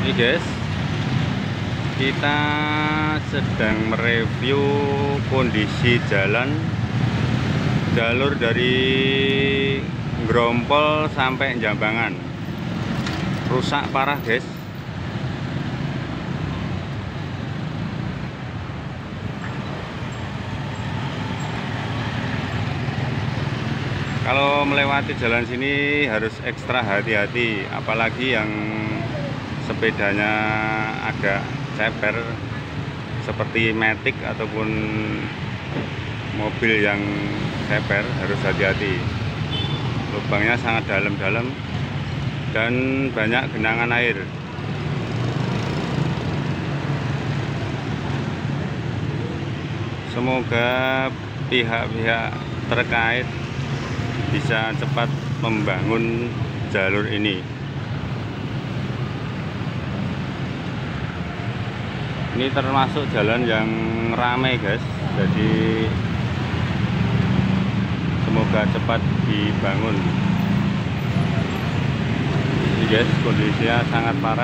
Ini guys, kita sedang mereview kondisi jalan jalur dari Grompol sampai Jambangan. Rusak parah guys. Kalau melewati jalan sini harus ekstra hati-hati, apalagi yang sepedanya agak ceper seperti Matic ataupun mobil yang ceper, harus hati-hati. Lubangnya sangat dalam-dalam dan banyak genangan air. Semoga pihak-pihak terkait bisa cepat membangun jalur ini. Ini termasuk jalan yang ramai guys, jadi semoga cepat dibangun. Ini guys, kondisinya sangat parah,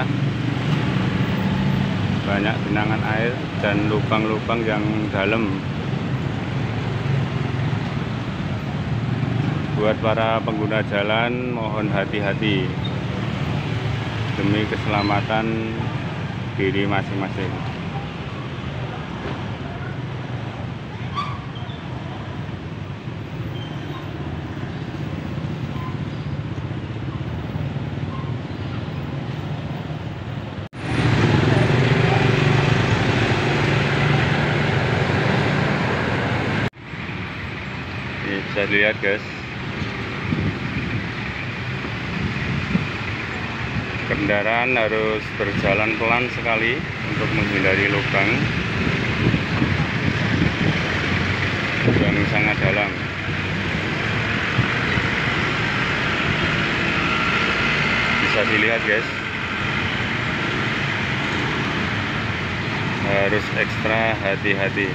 banyak genangan air dan lubang-lubang yang dalam. Buat para pengguna jalan mohon hati-hati demi keselamatan diri masing-masing. Ini bisa dilihat guys, kendaraan harus berjalan pelan sekali untuk menghindari lubang yang sangat dalam. Bisa dilihat guys, harus ekstra hati-hati.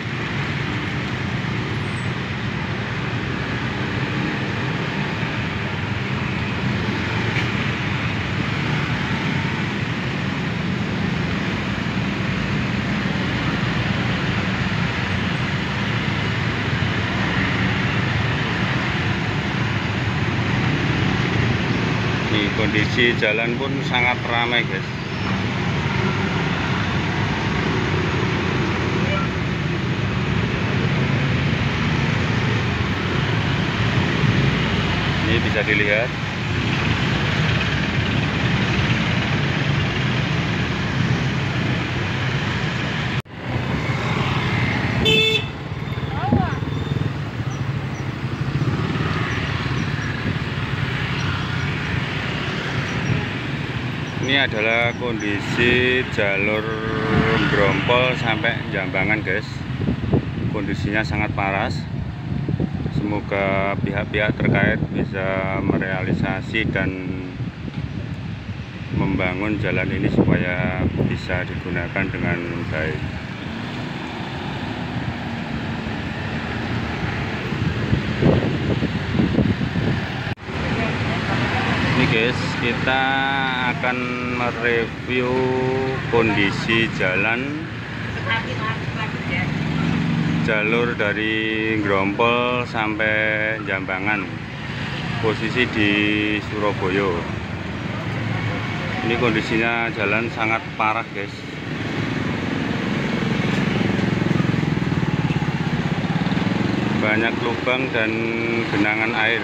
Kondisi jalan pun sangat ramai guys. Ini bisa dilihat. Ini adalah kondisi jalur Grompol sampai Jambangan guys. Kondisinya sangat parah. Semoga pihak-pihak terkait bisa merealisasi dan membangun jalan ini supaya bisa digunakan dengan baik. Ini guys, kita akan mereview kondisi jalan jalur dari Grompol sampai Jambangan, posisi di Surabaya. Ini kondisinya jalan sangat parah guys. Banyak lubang dan genangan air.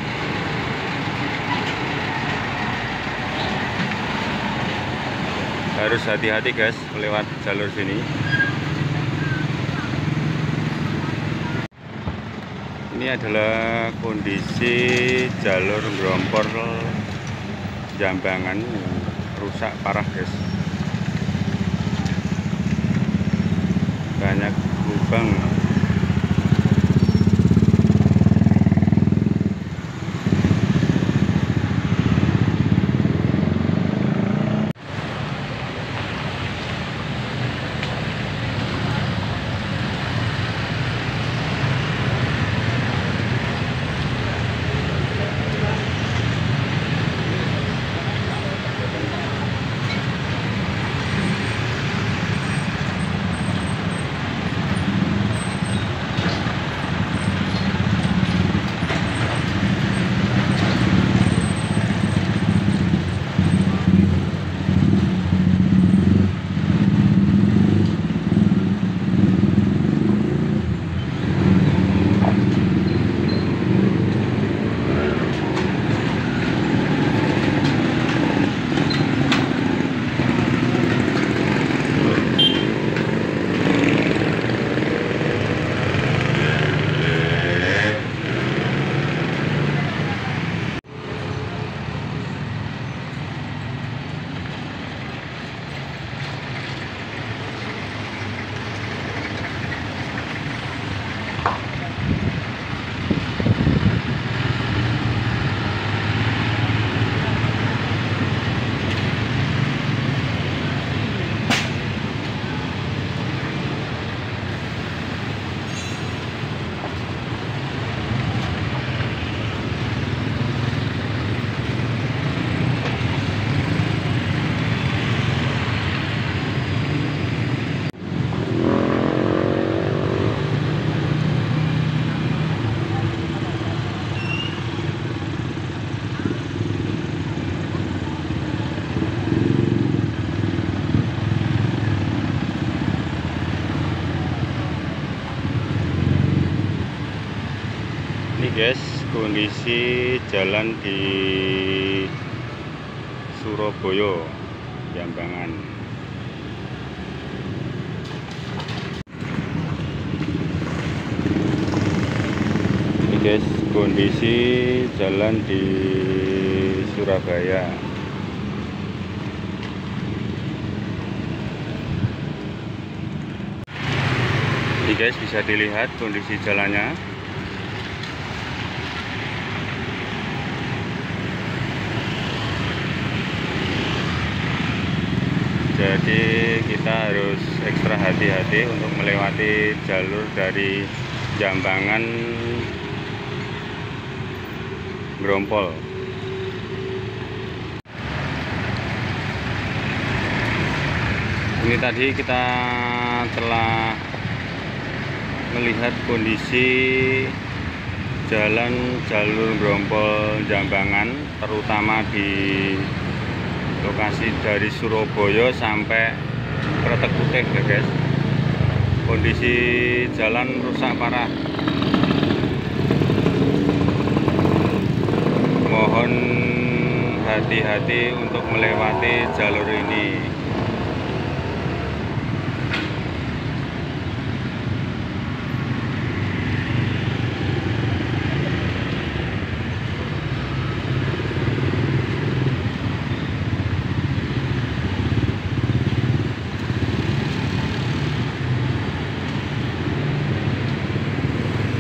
Harus hati-hati guys lewat jalur sini. Ini adalah kondisi jalur Grompol Jambangan, rusak parah guys. Banyak lubang. guys, kondisi jalan di Surabaya Jambangan. Ini guys, kondisi jalan di Surabaya. Ini guys, bisa dilihat kondisi jalannya. Jadi kita harus ekstra hati-hati untuk melewati jalur dari Jambangan Grompol. Ini tadi kita telah melihat kondisi jalan jalur Grompol Jambangan, terutama di lokasi dari Surabaya sampai Kretek Putih ya guys. Kondisi jalan rusak parah. Mohon hati-hati untuk melewati jalur ini.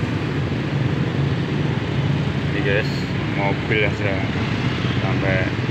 Guys, mobil aja sampai